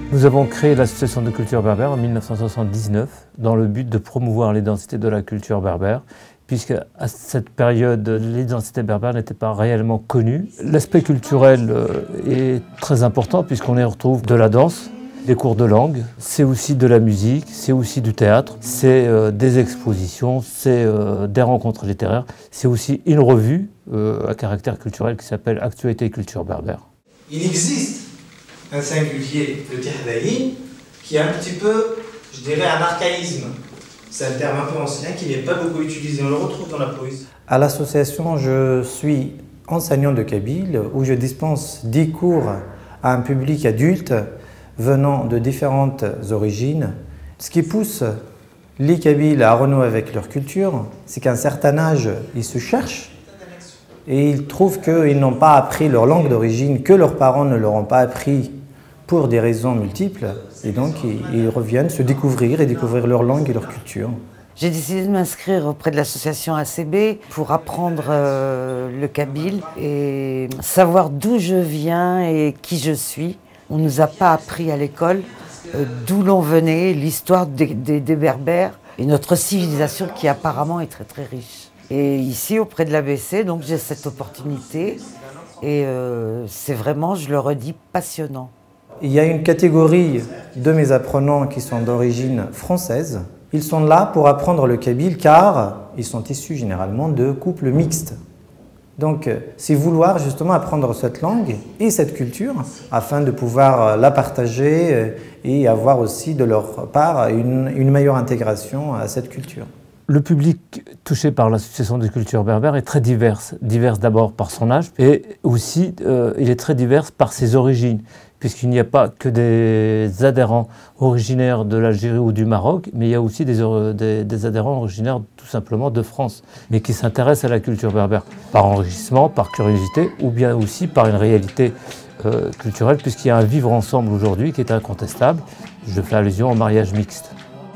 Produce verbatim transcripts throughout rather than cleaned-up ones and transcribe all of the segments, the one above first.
Nous avons créé l'association de culture berbère en mille neuf cent soixante-dix-neuf dans le but de promouvoir l'identité de la culture berbère, puisque à cette période, l'identité berbère n'était pas réellement connue. L'aspect culturel est très important puisqu'on y retrouve de la danse, des cours de langue, c'est aussi de la musique, c'est aussi du théâtre, c'est euh, des expositions, c'est euh, des rencontres littéraires, c'est aussi une revue euh, à caractère culturel qui s'appelle Actualité et culture berbère. Il existe un singulier, le Tihdaïn, qui est un petit peu, je dirais, un archaïsme. C'est un terme un peu ancien qui n'est pas beaucoup utilisé, on le retrouve dans la poésie. À l'association, je suis enseignant de kabyle où je dispense dix cours à un public adulte venant de différentes origines. Ce qui pousse les Kabyles à renouer avec leur culture, c'est qu'à un certain âge, ils se cherchent et ils trouvent qu'ils n'ont pas appris leur langue d'origine, que leurs parents ne leur ont pas appris pour des raisons multiples. Et donc, ils reviennent se découvrir et découvrir leur langue et leur culture. J'ai décidé de m'inscrire auprès de l'association A C B pour apprendre euh, le kabyle et savoir d'où je viens et qui je suis. On ne nous a pas appris à l'école euh, d'où l'on venait, l'histoire des, des, des Berbères et notre civilisation qui apparemment est très très riche. Et ici, auprès de l'A B C, donc j'ai cette opportunité et euh, c'est vraiment, je le redis, passionnant. Il y a une catégorie de mes apprenants qui sont d'origine française. Ils sont là pour apprendre le kabyle car ils sont issus généralement de couples mixtes. Donc, c'est vouloir justement apprendre cette langue et cette culture afin de pouvoir la partager et avoir aussi de leur part une, une meilleure intégration à cette culture. Le public touché par l'association de culture berbère est très divers. Divers d'abord par son âge et aussi euh, il est très divers par ses origines, puisqu'il n'y a pas que des adhérents originaires de l'Algérie ou du Maroc, mais il y a aussi des, des, des adhérents originaires tout simplement de France, mais qui s'intéressent à la culture berbère, par enrichissement, par curiosité, ou bien aussi par une réalité euh, culturelle, puisqu'il y a un vivre ensemble aujourd'hui qui est incontestable. Je fais allusion au mariage mixte.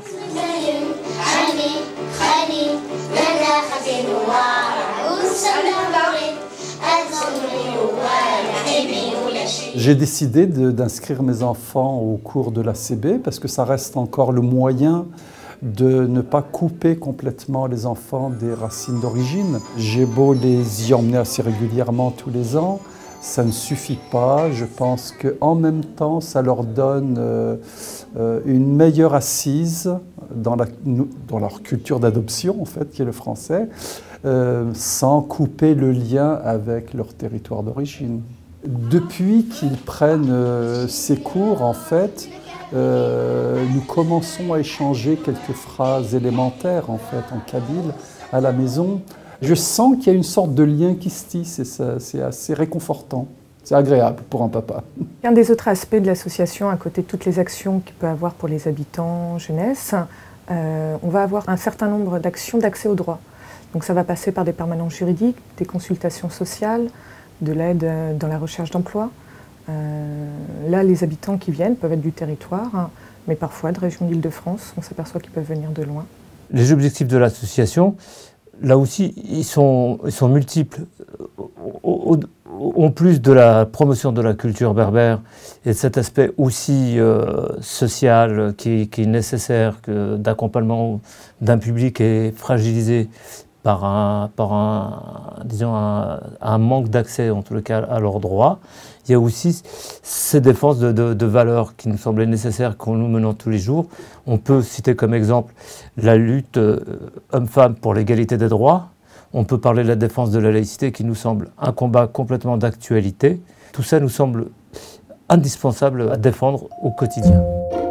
J'ai décidé d'inscrire mes enfants au cours de l'A C B parce que ça reste encore le moyen de ne pas couper complètement les enfants des racines d'origine. J'ai beau les y emmener assez régulièrement tous les ans, ça ne suffit pas. Je pense qu'en même temps, ça leur donne euh, une meilleure assise dans, la, dans leur culture d'adoption, en fait, qui est le français, euh, sans couper le lien avec leur territoire d'origine. Depuis qu'ils prennent euh, ces cours, en fait, euh, nous commençons à échanger quelques phrases élémentaires, en fait, en kabyle, à la maison. Je sens qu'il y a une sorte de lien qui se tisse et c'est assez réconfortant. C'est agréable pour un papa. Un des autres aspects de l'association, à côté de toutes les actions qu'il peut avoir pour les habitants jeunesse, euh, on va avoir un certain nombre d'actions d'accès au droit. Donc ça va passer par des permanences juridiques, des consultations sociales, de l'aide dans la recherche d'emploi. Euh, là, les habitants qui viennent peuvent être du territoire, hein, mais parfois de régions d'Île-de-France. On s'aperçoit qu'ils peuvent venir de loin. Les objectifs de l'association, là aussi, ils sont, ils sont multiples. Au, au, en plus de la promotion de la culture berbère et de cet aspect aussi euh, social qui, qui est nécessaire, d'accompagnement d'un public qui est fragilisé par un, par un, disons un, un manque d'accès, en tout cas, à leurs droits. Il y a aussi ces défenses de, de, de valeurs qui nous semblaient nécessaires, qu'on nous menons tous les jours. On peut citer comme exemple la lutte euh, homme-femme pour l'égalité des droits. On peut parler de la défense de la laïcité qui nous semble un combat complètement d'actualité. Tout ça nous semble indispensable à défendre au quotidien.